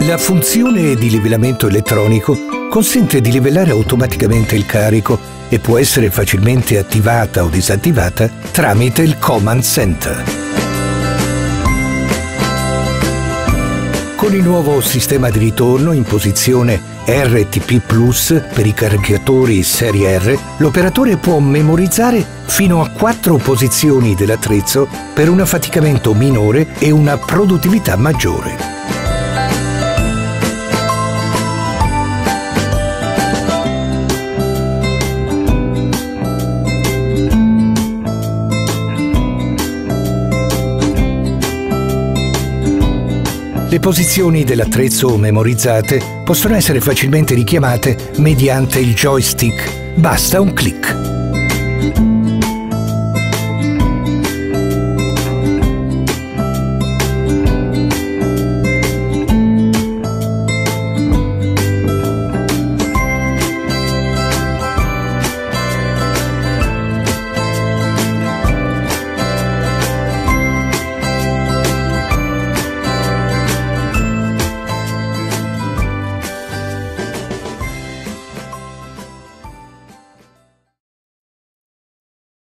La funzione di livellamento elettronico consente di livellare automaticamente il carico e può essere facilmente attivata o disattivata tramite il Command Center. Con il nuovo sistema di ritorno in posizione RTP Plus per i caricatori serie R, l'operatore può memorizzare fino a 4 posizioni dell'attrezzo per un affaticamento minore e una produttività maggiore. Le posizioni dell'attrezzo memorizzate possono essere facilmente richiamate mediante il joystick. Basta un clic.